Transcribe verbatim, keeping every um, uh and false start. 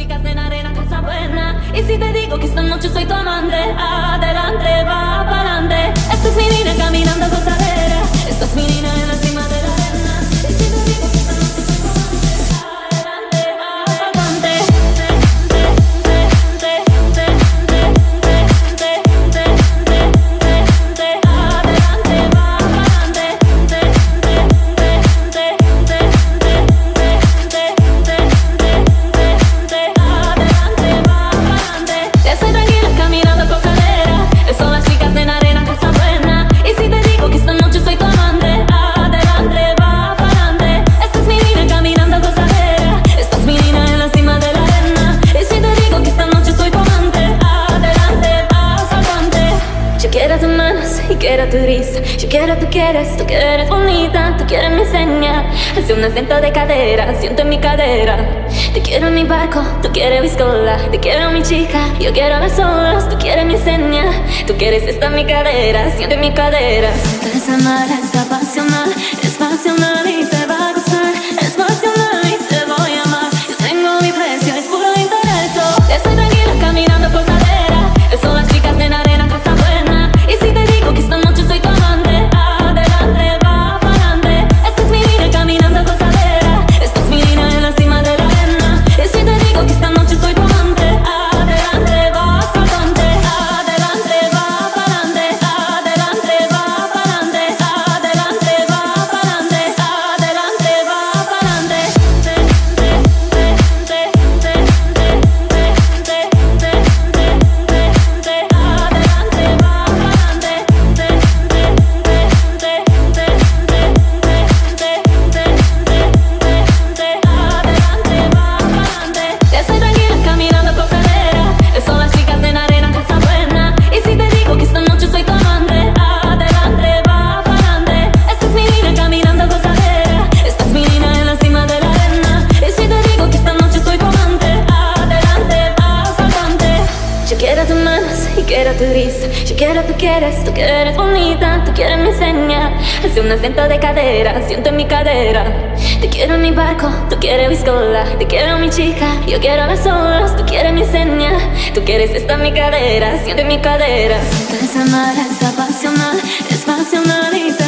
chicas en arena, cosa buena. Y si te digo que esta noche soy tu amante, adelante, va pa'lante. Esta es mi niña caminando gozadera, esta es mi niña en la cima de la arena. Y si te digo que esta noche soy tu amante, adelante, va pa'lante. Quiero tu risa, yo quiero tú quieres, tú que eres bonita, tú quieres mi seña. Hace un acento de cadera, siento en mi cadera. Te quiero en mi barco, tú quieres biscola. Te quiero mi chica, yo quiero hablar solos, tú quieres mi seña. Tú quieres esta en mi cadera, siento en mi cadera. Es amar, es apasional, es pasional y te va a gustar. Es pasional y te voy a amar. Yo tengo mi precio, es puro interés. Estoy tranquila caminando por cadera. Son las chicas de la arena, cosa buena. Y si te digo que esta noche soy tu amante, adelante, va pa'lante. Esta es mi niña caminando gozadera, esta es mi niña en la cima de la arena. Y si te digo que esta noche soy tu amante, adelante, va pa'lante. Adelante, va pa'lante. Adelante, va pa'lante. Adelante, va pa'lante. Adelante, va pa'lante. Quiero tu risa, yo quiero tú quieres, tú que eres bonita, tú quieres mi seña. Hace un acento de cadera, siento en mi cadera. Te quiero en mi barco, tú quieres biscola. Te quiero mi chica, yo quiero hablar solos, tú quieres mi seña. Tú quieres esta en mi cadera, siento en mi cadera. Es amar, es apasional, es pasional y te